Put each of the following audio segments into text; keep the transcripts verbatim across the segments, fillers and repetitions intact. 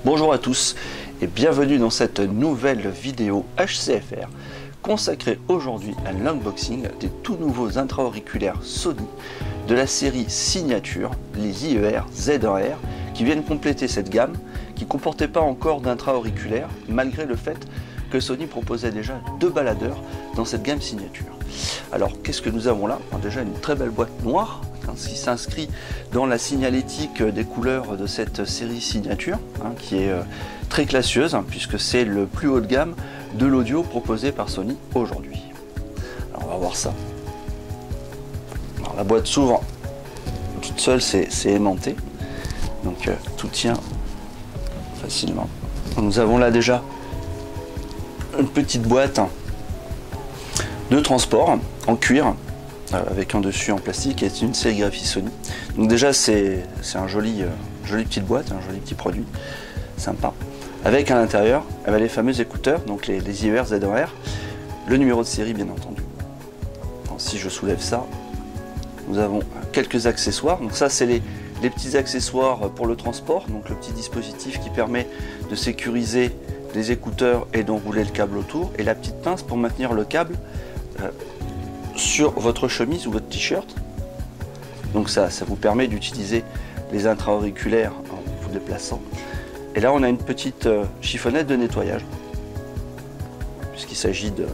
Bonjour à tous et bienvenue dans cette nouvelle vidéo H C F R consacrée aujourd'hui à l'unboxing des tout nouveaux intra-auriculaires Sony de la série Signature, les I E R Z un R, qui viennent compléter cette gamme qui ne comportait pas encore d'intra-auriculaires malgré le fait que Sony proposait déjà deux baladeurs dans cette gamme Signature. Alors qu'est-ce que nous avons là? Déjà une très belle boîte noire ce qui s'inscrit dans la signalétique des couleurs de cette série Signature, hein, qui est euh, très classieuse, hein, puisque c'est le plus haut de gamme de l'audio proposé par Sony aujourd'hui. Alors on va voir ça. Alors, la boîte s'ouvre toute seule, c'est aimanté, donc euh, tout tient facilement. Nous avons là déjà une petite boîte hein, de transport en cuir, avec un dessus en plastique et une sérigraphie Sony. Donc déjà c'est un joli, euh, jolie petite boîte, un joli petit produit, sympa. Avec à l'intérieur eh bien, les fameux écouteurs, donc les, les I E R Z un R, le numéro de série bien entendu. Alors, si je soulève ça, nous avons quelques accessoires. Donc ça c'est les, les petits accessoires pour le transport, donc le petit dispositif qui permet de sécuriser les écouteurs et d'enrouler le câble autour, et la petite pince pour maintenir le câble euh, sur votre chemise ou votre t-shirt. Donc ça, ça vous permet d'utiliser les intra-auriculaires en vous déplaçant. Et là on a une petite euh, chiffonnette de nettoyage, puisqu'il s'agit de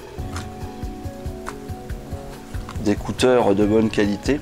d'écouteurs de bonne qualité.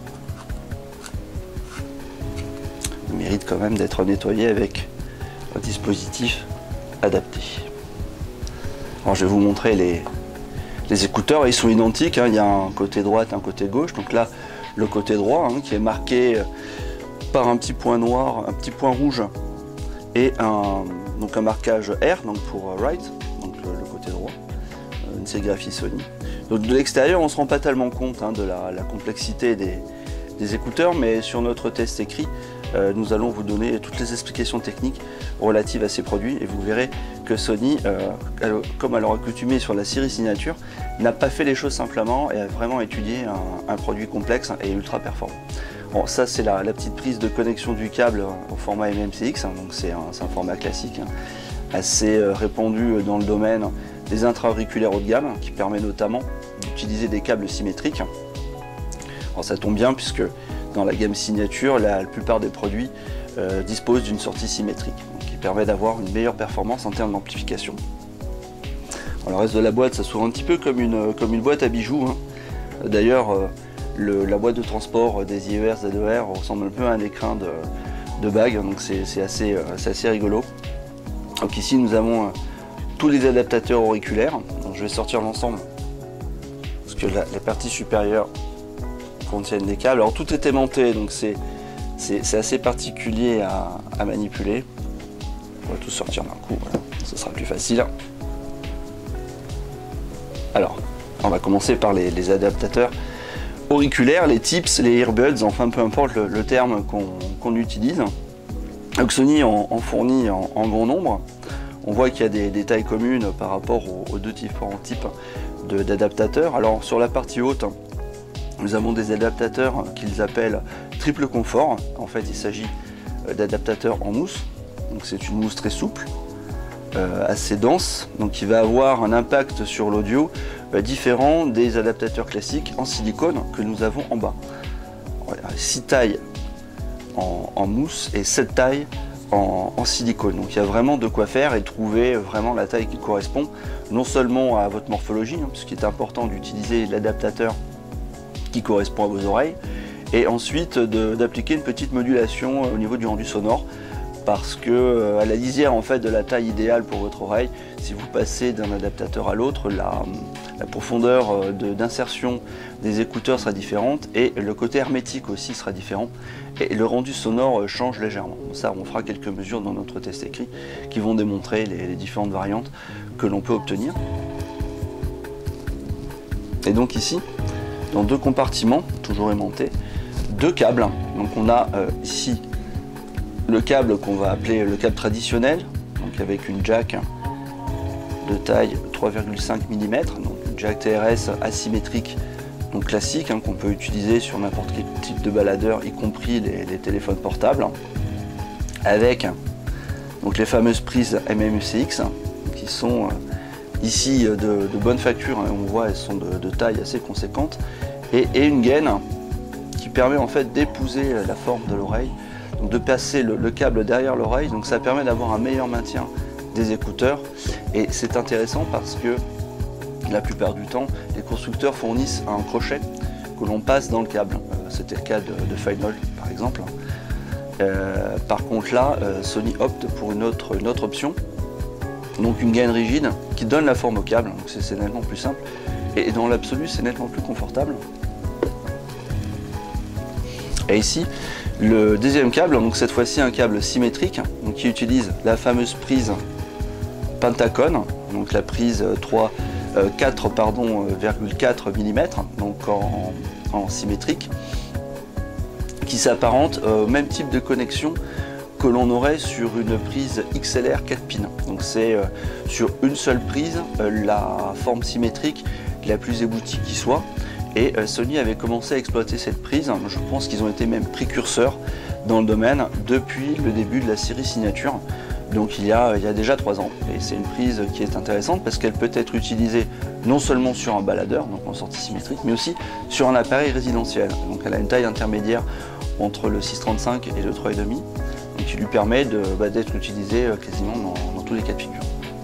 Ils méritent quand même d'être nettoyés avec un dispositif adapté. Alors je vais vous montrer les Les écouteurs, ils sont identiques, hein. Il y a un côté droite, un côté gauche. Donc là, le côté droit hein, qui est marqué par un petit point noir, un petit point rouge et un, donc un marquage R donc pour right, donc le, le côté droit, une sérigraphie Sony. Donc de l'extérieur, on ne se rend pas tellement compte hein, de la, la complexité des, des écouteurs, mais sur notre test écrit, euh, nous allons vous donner toutes les explications techniques relatives à ces produits et vous verrez que Sony, euh, comme à leur accoutumée sur la série Signature, n'a pas fait les choses simplement et a vraiment étudié un, un produit complexe et ultra performant. Bon, ça c'est la, la petite prise de connexion du câble au format M M C X, hein, donc c'est un, un format classique, hein, assez euh, répandu dans le domaine des intra-auriculaires haut de gamme, qui permet notamment d'utiliser des câbles symétriques. Alors, ça tombe bien puisque dans la gamme Signature, la, la plupart des produits euh, disposent d'une sortie symétrique, donc, qui permet d'avoir une meilleure performance en termes d'amplification. Le reste de la boîte, ça s'ouvre un petit peu comme une, comme une boîte à bijoux. Hein. D'ailleurs, euh, la boîte de transport des I E R Z un R ressemble un peu à un écrin de, de bague, donc c'est assez, euh, assez rigolo. Donc ici, nous avons euh, tous les adaptateurs auriculaires. Donc, je vais sortir l'ensemble, parce que la, les parties supérieures contiennent des câbles. Alors tout est aimanté, donc c'est assez particulier à, à manipuler. On va tout sortir d'un coup, voilà. Ce sera plus facile. Alors, on va commencer par les, les adaptateurs auriculaires, les tips, les earbuds, enfin peu importe le, le terme qu'on qu'on utilise. Donc Sony en, en fournit en, en bon nombre. On voit qu'il y a des, des tailles communes par rapport aux, aux deux différents types d'adaptateurs. Alors sur la partie haute, nous avons des adaptateurs qu'ils appellent triple confort. En fait, il s'agit d'adaptateurs en mousse. Donc c'est une mousse très souple, euh, assez dense, donc qui va avoir un impact sur l'audio euh, différent des adaptateurs classiques en silicone que nous avons en bas. six tailles en, en mousse et sept tailles en, en silicone. Donc il y a vraiment de quoi faire et trouver vraiment la taille qui correspond non seulement à votre morphologie, hein, puisqu'il est important d'utiliser l'adaptateur qui correspond à vos oreilles, et ensuite d'appliquer une petite modulation au niveau du rendu sonore, parce que euh, à la lisière en fait de la taille idéale pour votre oreille, si vous passez d'un adaptateur à l'autre, la, la profondeur d'insertion des écouteurs sera différente et le côté hermétique aussi sera différent et le rendu sonore change légèrement. Ça, on fera quelques mesures dans notre test écrit qui vont démontrer les, les différentes variantes que l'on peut obtenir. Et donc ici, dans deux compartiments, toujours aimantés, deux câbles. Donc on a euh, ici le câble qu'on va appeler le câble traditionnel, donc avec une jack de taille trois virgule cinq millimètres, donc une jack T R S asymétrique, donc classique, hein, qu'on peut utiliser sur n'importe quel type de baladeur, y compris les, les téléphones portables, avec donc les fameuses prises M M C X qui sont euh, ici de, de bonne facture, hein, on voit elles sont de, de taille assez conséquente, et, et une gaine qui permet en fait d'épouser la forme de l'oreille, donc de passer le, le câble derrière l'oreille, donc ça permet d'avoir un meilleur maintien des écouteurs. Et c'est intéressant parce que la plupart du temps les constructeurs fournissent un crochet que l'on passe dans le câble. Euh, c'était le cas de, de Final par exemple. Euh, par contre là, euh, Sony opte pour une autre, une autre option, donc une gaine rigide qui donne la forme au câble, donc c'est nettement plus simple et dans l'absolu c'est nettement plus confortable. Et ici le deuxième câble, donc cette fois-ci un câble symétrique, donc qui utilise la fameuse prise Pentacon, donc la prise trois, euh, quatre virgule quatre millimètres, donc en, en symétrique, qui s'apparente au même type de connexion que l'on aurait sur une prise X L R quatre pins. Donc c'est euh, sur une seule prise euh, la forme symétrique la plus aboutie qui soit. Et euh, Sony avait commencé à exploiter cette prise. Je pense qu'ils ont été même précurseurs dans le domaine depuis le début de la série Signature. Donc il y a, il y a déjà trois ans. Et c'est une prise qui est intéressante parce qu'elle peut être utilisée non seulement sur un baladeur, donc en sortie symétrique, mais aussi sur un appareil résidentiel. Donc elle a une taille intermédiaire entre le six trente-cinq et le trois virgule cinq, qui lui permet de, bah, d'être utilisée quasiment dans, dans tous les cas de figure.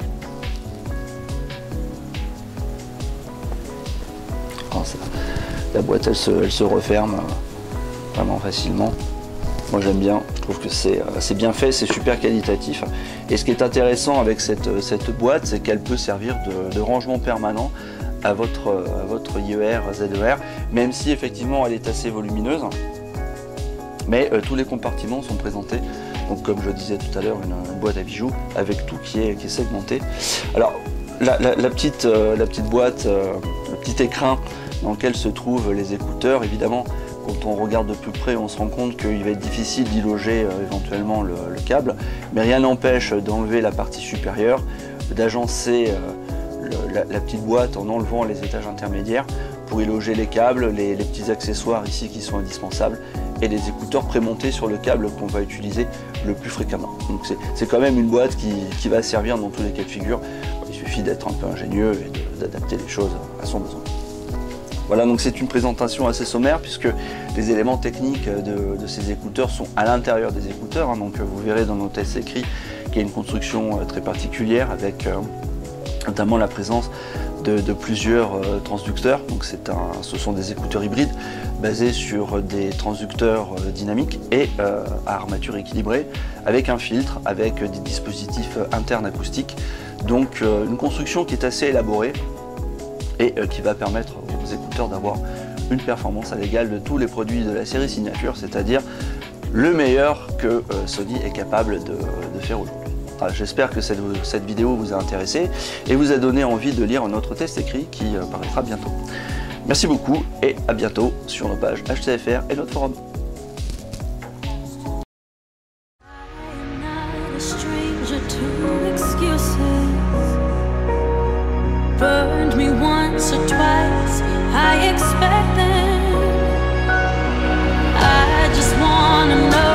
Alors ça, la boîte elle se, elle se referme euh, vraiment facilement. Moi j'aime bien, je trouve que c'est euh, bien fait, c'est super qualitatif. Et ce qui est intéressant avec cette, cette boîte, c'est qu'elle peut servir de, de rangement permanent à votre, à votre I E R, Z E R, même si effectivement elle est assez volumineuse. Mais euh, tous les compartiments sont présentés, donc comme je disais tout à l'heure, une, une boîte à bijoux avec tout qui est, qui est segmenté. Alors la, la, la, petite, euh, la petite boîte, euh, le petit écrin dans lequel se trouvent les écouteurs, évidemment quand on regarde de plus près on se rend compte qu'il va être difficile d'y loger euh, éventuellement le, le câble, mais rien n'empêche d'enlever la partie supérieure, d'agencer euh, la, la petite boîte en enlevant les étages intermédiaires pour y loger les câbles, les, les petits accessoires ici qui sont indispensables et les écouteurs prémontés sur le câble qu'on va utiliser le plus fréquemment. Donc c'est quand même une boîte qui, qui va servir dans tous les cas de figure. Il suffit d'être un peu ingénieux et d'adapter les choses à son besoin. Voilà, donc c'est une présentation assez sommaire puisque les éléments techniques de, de ces écouteurs sont à l'intérieur des écouteurs. Hein, donc vous verrez dans nos tests écrits qu'il y a une construction très particulière avec euh, notamment la présence de, de plusieurs euh, transducteurs. Donc c'est un, ce sont des écouteurs hybrides basés sur des transducteurs euh, dynamiques et euh, à armature équilibrée avec un filtre, avec des dispositifs internes acoustiques. Donc euh, une construction qui est assez élaborée et euh, qui va permettre aux écouteurs d'avoir une performance à l'égal de tous les produits de la série Signature, c'est-à-dire le meilleur que euh, Sony est capable de, de faire aujourd'hui. J'espère que cette, cette vidéo vous a intéressé et vous a donné envie de lire notre test écrit qui euh, paraîtra bientôt. Merci beaucoup et à bientôt sur nos pages H C F R et notre forum. Burned me once or twice, I expect them. I just wanna know